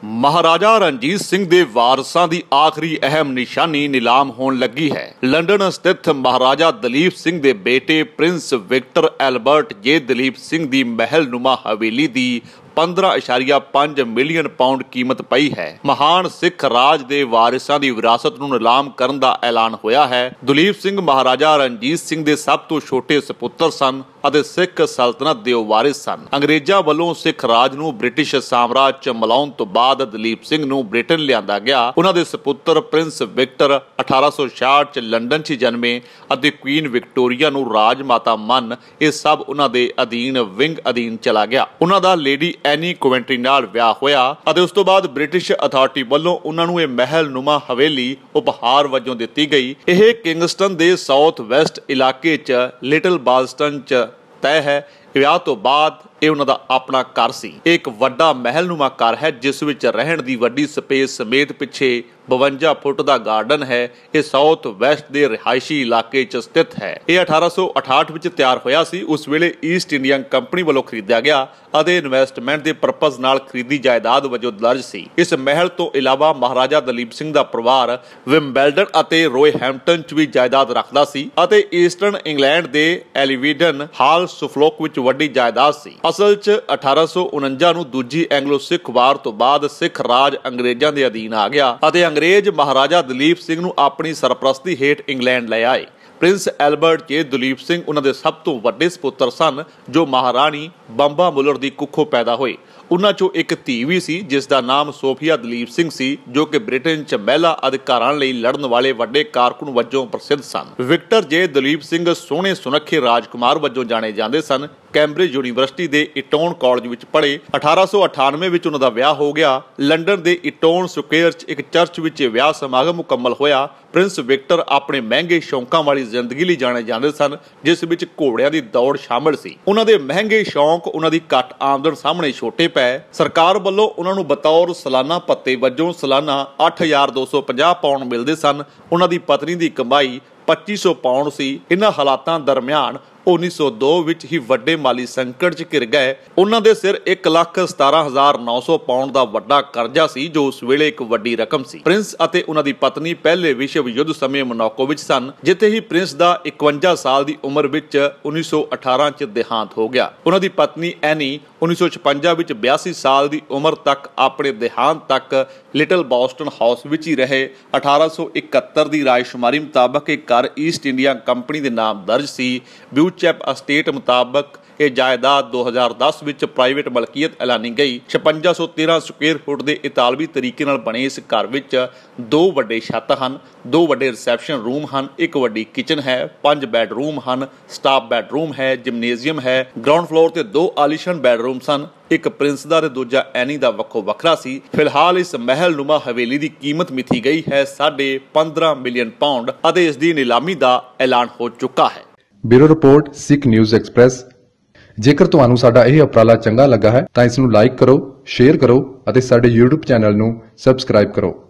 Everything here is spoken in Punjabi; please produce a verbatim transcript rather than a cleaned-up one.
महाराजा रणजीत सिंह दे वारसां दी आखिरी अहम निशानी नीलाम होण लगी है। लंडन स्थित महाराजा दलीप सिंह दे बेटे prince Victor Albert Jay Dalip Singh दी महलनुमा हवेली दी पंद्रह इशारिया पांच मिलियन पाउंड कीमत पई है। महान सिख राज दे वारिसां दी विरासत नूं नीलाम करन दा ऐलान होया है। दलीप सिंह महाराजा रणजीत सिंह दे सब तो छोटे सपुत्र सन ਅਤੇ सिख सल्तनत ਦੇ ਵਾਰਿਸ ਸਨ। ਅੰਗਰੇਜ਼ਾਂ ਵੱਲੋਂ ਸਿੱਖ ਰਾਜ ਨੂੰ ਬ੍ਰਿਟਿਸ਼ ਸਾਮਰਾਜ ਚ ਮਿਲਾਉਣ ਤੋਂ ਬਾਅਦ ਦਲੀਪ ਸਿੰਘ ਨੂੰ ਬ੍ਰਿਟੇਨ ਲਿਆਂਦਾ ਗਿਆ। ਉਹਨਾਂ ਦੇ ਸੁਪੁੱਤਰ ਪ੍ਰਿੰਸ ਵਿਕਟਰ ਅਠਾਰਾਂ ਸੌ ਛਿਆਹਠ ਚ ਲੰਡਨ ਚ ਜਨਮੇ ਅਤੇ ਕੁਈਨ ਵਿਕਟੋਰੀਆ ਨੂੰ ਰਾਜ ਮਾਤਾ ਮੰਨ ਇਹ ਸਭ ਉਹਨਾਂ ਦੇ ਅਧੀਨ ਵਿੰਗ ਅਧੀਨ ਚਲਾ ਗਿਆ। ਉਹਨਾਂ ਦਾ ਲੇਡੀ ਐਨੀ ਕੋਵੈਂਟਰੀ ਨਾਲ ਵਿਆਹ ਹੋਇਆ ਅਤੇ ਉਸ ਤੋਂ ਬਾਅਦ ਬ੍ਰਿਟਿਸ਼ ਅਥਾਰਟੀ ਵੱਲੋਂ ਉਹਨਾਂ ਨੂੰ ਇਹ ਮਹਿਲ ਨੁਮਾ ਹਵੇਲੀ ਉਪਹਾਰ ਵਜੋਂ ਦਿੱਤੀ ਗਈ। ਇਹ ਕਿੰਗਸਟਨ ਦੇ ਸਾਊਥ ਵੈਸਟ ਇਲਾਕੇ ਚ ਲਿਟਲ ਬਾਲਸਟਨ ਚ तय है। ਵਿਆਹ ਤੋਂ ਬਾਅਦ ਇਹ ਉਹਨਾਂ ਦਾ ਆਪਣਾ ਘਰ ਸੀ। ਇਹ ਇੱਕ ਵੱਡਾ ਮਹਿਲਨੁਮਾ ਘਰ ਹੈ ਜਿਸ ਵਿੱਚ ਰਹਿਣ ਦੀ ਵੱਡੀ ਸਪੇਸ ਸਮੇਤ ਪਿੱਛੇ ਬਵੰਜਾ ਫੁੱਟ ਦਾ ਗਾਰਡਨ ਹੈ। ਇਹ ਸਾਊਥ ਵੈਸਟ ਦੇ ਰਿਹਾਇਸ਼ੀ ਇਲਾਕੇ 'ਚ ਸਥਿਤ ਹੈ। ਇਹ ਅਠਾਰਾਂ ਸੌ ਅਠਾਹਠ ਵਿੱਚ ਤਿਆਰ ਹੋਇਆ ਸੀ। ਉਸ ਵੇਲੇ ਈਸਟ ਇੰਡੀਆ ਕੰਪਨੀ ਵੱਲੋਂ ਖਰੀਦਿਆ ਗਿਆ ਅਤੇ ਇਨਵੈਸਟਮੈਂਟ ਦੇ ਪਰਪਸ ਨਾਲ ਖਰੀਦੀ ਜਾਇਦਾਦ ਵਜੋਂ ਦਰਜ ਸੀ। ਇਸ ਮਹਿਲ ਤੋਂ ਇਲਾਵਾ ਮਹਾਰਾਜਾ ਦਲੀਪ ਸਿੰਘ ਦਾ ਪਰਿਵਾਰ ਵਿੰਬਲਡਨ ਅਤੇ ਰੋਇਹੈਂਪਟਨ 'ਚ ਵੀ ਜਾਇਦਾਦ ਰੱਖਦਾ ਸੀ ਅਤੇ ਈਸਟਰਨ ਇੰਗਲੈਂਡ ਦੇ ਐਲੀਵੀਡਨ ਹਾਲ ਸੁਫੋਲਕ ਵਿੱਚ ਵੱਡੀ ਜਾਇਦਾਦ ਸੀ। ਅਸਲ 'ਚ ਅਠਾਰਾਂ ਸੌ ਉਨੰਜਾ ਨੂੰ ਦੂਜੀ ਐਂਗਲੋ ਸਿੱਖ ਵਾਰ ਤੋਂ ਬਾਅਦ ਸਿੱਖ ਰਾਜ ਅੰਗਰੇਜ਼ਾਂ ਦੇ ਅਧੀਨ ਆ ਗਿਆ ਅਤੇ ਅੰਗਰੇਜ਼ ਮਹਾਰਾਜਾ ਦਲੀਪ ਸਿੰਘ ਨੂੰ ਆਪਣੀ ਸਰਪ੍ਰਸਤੀ ਹੇਠ ਇੰਗਲੈਂਡ ਲੈ ਆਏ। ਪ੍ਰਿੰਸ ਐਲਬਰਟ ਜੇ ਦਲੀਪ ਸਿੰਘ ਉਹਨਾਂ ਦੇ ਸਭ ਤੋਂ ਵੱਡੇ ਸਪੁੱਤਰ ਸਨ ਜੋ ਮਹਾਰਾਣੀ ਬੰਬਾ ਮੁਲਰ ਦੀ ਕੁੱਖੋਂ ਪੈਦਾ ਹੋਏ। ਉਹਨਾਂ ਚੋਂ ਇੱਕ ਧੀ ਵੀ ਸੀ ਜਿਸ ਦਾ ਨਾਮ ਸੋਫੀਆ ਦਲੀਪ ਸਿੰਘ ਸੀ ਜੋ ਕਿ ਬ੍ਰਿਟੇਨ 'ਚ ਮਹਿਲਾ ਅਧਿਕਾਰਾਂ ਲਈ ਲੜਨ ਵਾਲੇ ਵੱਡੇ ਕਾਰਕੁਨ ਵਜੋਂ ਪ੍ਰਸਿੱਧ ਸਨ। ਵਿਕਟਰ ਜੇ ਦਲੀਪ ਸਿੰਘ ਸੋਹਣੇ ਸੁਨੱਖੇ ਰਾਜਕੁਮਾਰ ਵਜੋਂ ਜਾਣੇ ਜਾਂਦੇ ਸਨ। ਕੈਂਬਰਿਜ ਯੂਨੀਵਰਸਿਟੀ ਦੇ ਇਟੋਨ ਕਾਲਜ ਵਿੱਚ ਪੜ੍ਹੇ। ਅਠਾਰਾਂ ਸੌ ਅਠਾਨਵੇਂ ਵਿੱਚ ਉਹਨਾਂ ਦਾ ਵਿਆਹ ਹੋ ਗਿਆ। ਲੰਡਨ ਦੇ ਇਟੋਨ ਸਕੁਏਅਰ 'ਚ ਇੱਕ ਚਰਚ ਵਿੱਚ ਵਿਆਹ ਸਮਾਗਮ ਮੁਕੰਮਲ ਹੋਇਆ। ਪ੍ਰਿੰਸ ਵਿਕਟਰ ਆਪਣੇ ਮਹਿੰਗੇ ਸ਼ੌਂਕਾਂ ਵਾਲੀ ਜ਼ਿੰਦਗੀ ਲਈ ਜਾਣੇ ਜਾਂਦੇ ਸਨ ਜਿਸ ਵਿੱਚ ਘੋੜਿਆਂ ਦੀ ਦੌੜ ਸ਼ਾਮਲ ਸੀ। ਉਹਨਾਂ ਦੇ ਮਹਿੰਗੇ ਸ਼ੌਂਕ ਉਹਨਾਂ ਦੀ ਘੱਟ ਆਮਦਨ ਸਾਹਮਣੇ ਛੋਟੇ ਪੈ। ਸਰਕਾਰ ਵੱਲੋਂ ਉਹਨਾਂ ਨੂੰ ਬਤੌਰ ਸਾਲਾਨਾ ਭੱਤੇ ਵਜੋਂ ਸਾਲਾਨਾ ਅੱਠ ਹਜ਼ਾਰ ਦੋ ਸੌ ਪੰਜਾਹ ਪਾਉਂਡ ਮਿਲਦੇ ਸਨ। ਉਹਨਾਂ ਦੀ ਪਤਨੀ ਦੀ ਕਮਾਈ ਪੱਚੀ ਸੌ ਪਾਉਂਡ ਸੀ। ਇਹਨਾਂ ਹਾਲਾਤਾਂ ਦਰਮਿਆਨ ਉੱਨੀ ਸੌ ਦੋ ਵਿੱਚ ਹੀ ਵੱਡੇ ਮਾਲੀ ਸੰਕਟ 'ਚ ਘਿਰ ਗਏ। ਉਹਨਾਂ ਦੇ ਸਿਰ ਇੱਕ ਲੱਖ ਸਤਾਰਾਂ ਹਜ਼ਾਰ ਨੌ ਸੌ ਪਾਉਂਡ ਦਾ ਵੱਡਾ ਕਰਜ਼ਾ ਸੀ ਜੋ ਉਸ ਵੇਲੇ ਇੱਕ ਵੱਡੀ ਰਕਮ ਸੀ। ਪ੍ਰਿੰਸ ਅਤੇ ਉਹਨਾਂ ਦੀ ਪਤਨੀ ਪਹਿਲੇ ਵਿਸ਼ਵ ਯੁੱਧ ਸਮੇਂ ਮੋਨਾਕੋ ਵਿੱਚ ਸਨ ਜਿੱਥੇ ਹੀ ਪ੍ਰਿੰਸ ਦਾ ਇਕਵੰਜਾ ਸਾਲ ਦੀ ਉਮਰ ਵਿੱਚ ਉੱਨੀ ਸੌ ਅਠਾਰਾਂ 'ਚ ਦੇਹਾਂਤ ਹੋ ਗਿਆ। ਉਹਨਾਂ ਦੀ ਪਤਨੀ ਐਨੀ ਉੱਨੀ ਸੌ ਛਪੰਜਾ ਵਿੱਚ ਬਿਆਸੀ ਸਾਲ ਦੀ ਉਮਰ ਤੱਕ ਆਪਣੇ ਦੇਹਾਂਤ ਤੱਕ ਲਿਟਲ ਬੋਸਟਨ ਹਾਊਸ ਵਿੱਚ ਹੀ ਰਹੇ। ਅਠਾਰਾਂ ਸੌ ਇਕਹੱਤਰ ਦੀ ਰਾਇਸ਼ੁਮਾਰੀ ਮੁਤਾਬਕ ਇਹ ਘਰ ਈਸਟ ਇੰਡੀਆ ਕੰਪਨੀ ਦੇ ਨਾਮ ਦਰਜ ਸੀ। ਬਿਊਚੈਪ ਅਸਟੇਟ ਮੁਤਾਬਕ ਇਹ ਜਾਇਦਾਦ ਦੋ ਹਜ਼ਾਰ ਦਸ ਵਿੱਚ ਪ੍ਰਾਈਵੇਟ ਮਲਕੀਅਤ ਐਲਾਨੀ ਗਈ। ਛਪੰਜਾ ਸੌ ਤੇਰਾਂ ਸਕੁਏਅਰ ਫੁੱਟ ਦੇ ਇਤਾਲਵੀ ਤਰੀਕੇ ਨਾਲ ਬਣੇ ਇਸ ਘਰ ਵਿੱਚ ਦੋ ਵੱਡੇ ਛੱਤ ਹਨ, ਦੋ ਵੱਡੇ ਰਿਸੈਪਸ਼ਨ ਰੂਮ ਹਨ, ਇੱਕ ਵੱਡੀ ਕਿਚਨ ਹੈ, ਪੰਜ ਬੈਡਰੂਮ ਹਨ, ਸਟਾਫ ਬੈਡਰੂਮ ਹੈ, ਜਿਮਨੇਜ਼ੀਅਮ ਹੈ। ਗਰਾਊਂਡ ਫਲੋਰ ਤੇ ਦੋ ਆਲੀਸ਼ਾਨ ਬੈਡਰੂਮ ਸਨ। ਇੱਕ ਪ੍ਰਿੰਸ ਦਾ ਤੇ ਦੂਜਾ ਐਨੀ ਦਾ ਵੱਖੋ ਵੱਖਰਾ ਸੀ। ਫਿਲਹਾਲ ਇਸ ਮਹਿਲ ਨੁਮਾ ਹਵੇਲੀ ਦੀ ਕੀਮਤ ਮਿਥੀ ਗਈ ਹੈ ਸਾਢੇ ਪੰਦਰਾਂ ਮਿਲੀਅਨ ਪਾਉਂਡ ਅਤੇ ਇਸ ਦੀ ਨੀਲਾਮੀ ਦਾ ਐਲਾਨ ਹੋ ਚੁੱਕਾ ਹੈ। Bureau report Sikh news express. ਜੇਕਰ ਤੁਹਾਨੂੰ ਸਾਡਾ ਇਹ ਉਪਰਾਲਾ ਚੰਗਾ ਲੱਗਾ ਹੈ ਤਾਂ ਇਸ ਨੂੰ ਲਾਈਕ ਕਰੋ, ਸ਼ੇਅਰ ਕਰੋ ਅਤੇ ਸਾਡੇ YouTube ਚੈਨਲ ਨੂੰ ਸਬਸਕ੍ਰਾਈਬ ਕਰੋ।